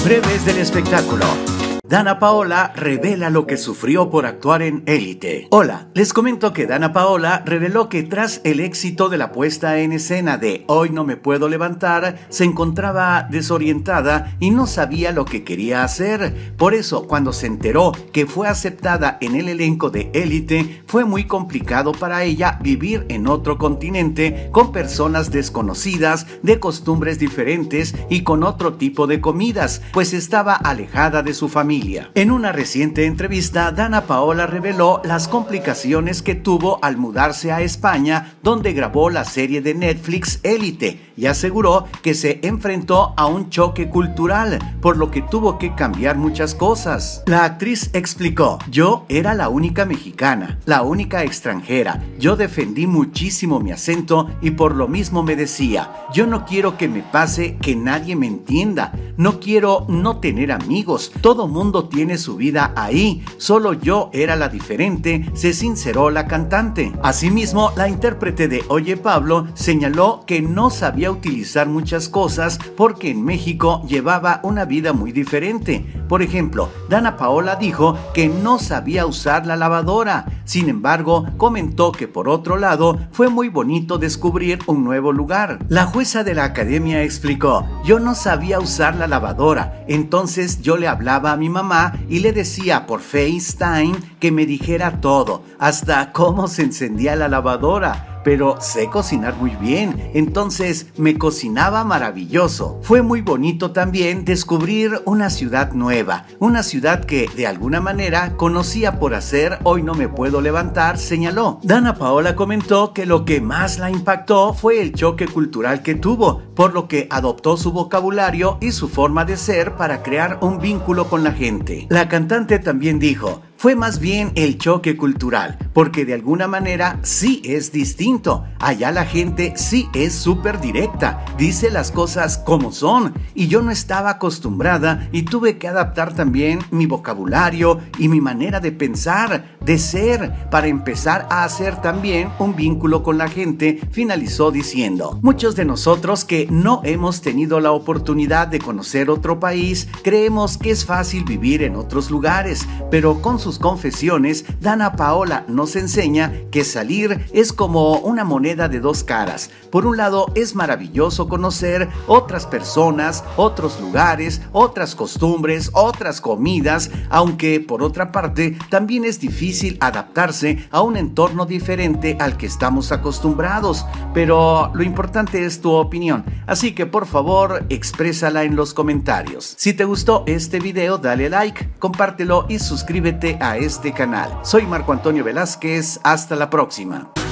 Breves del espectáculo. Dana Paola revela lo que sufrió por actuar en Élite. Hola, les comento que Dana Paola reveló que tras el éxito de la puesta en escena de Hoy no me puedo levantar, se encontraba desorientada y no sabía lo que quería hacer. Por eso, cuando se enteró que fue aceptada en el elenco de Élite, fue muy complicado para ella vivir en otro continente con personas desconocidas, de costumbres diferentes y con otro tipo de comidas, pues estaba alejada de su familia. En una reciente entrevista, Dana Paola reveló las complicaciones que tuvo al mudarse a España, donde grabó la serie de Netflix Élite, y aseguró que se enfrentó a un choque cultural, por lo que tuvo que cambiar muchas cosas. La actriz explicó: yo era la única mexicana, la única extranjera, yo defendí muchísimo mi acento y por lo mismo me decía, yo no quiero que me pase que nadie me entienda, no quiero no tener amigos, todo mundo tiene su vida ahí, solo yo era la diferente, se sinceró la cantante. Asimismo, la intérprete de Oye Pablo señaló que no sabía utilizar muchas cosas porque en México llevaba una vida muy diferente. Por ejemplo, Dana Paola dijo que no sabía usar la lavadora. Sin embargo, comentó que por otro lado fue muy bonito descubrir un nuevo lugar. La jueza de la academia explicó: yo no sabía usar la lavadora, entonces yo le hablaba a mi mamá y le decía por FaceTime que me dijera todo, hasta cómo se encendía la lavadora. Pero sé cocinar muy bien, entonces me cocinaba maravilloso. Fue muy bonito también descubrir una ciudad nueva, una ciudad que de alguna manera conocía por hacer Hoy no me puedo levantar, señaló. Dana Paola comentó que lo que más la impactó fue el choque cultural que tuvo, por lo que adoptó su vocabulario y su forma de ser para crear un vínculo con la gente. La cantante también dijo: fue más bien el choque cultural, porque de alguna manera sí es distinto. Allá la gente sí es súper directa, dice las cosas como son, y yo no estaba acostumbrada y tuve que adaptar también mi vocabulario y mi manera de pensar, de ser, para empezar a hacer también un vínculo con la gente, finalizó diciendo. Muchos de nosotros que no hemos tenido la oportunidad de conocer otro país, creemos que es fácil vivir en otros lugares, pero con sus confesiones, Dana Paola nos enseña que salir es como una moneda de dos caras. Por un lado, es maravilloso conocer otras personas, otros lugares, otras costumbres, otras comidas, aunque por otra parte, también es difícil adaptarse a un entorno diferente al que estamos acostumbrados. Pero lo importante es tu opinión, así que por favor, exprésala en los comentarios. Si te gustó este video, dale like, compártelo y suscríbete a este canal. Soy Marco Antonio Velázquez, hasta la próxima.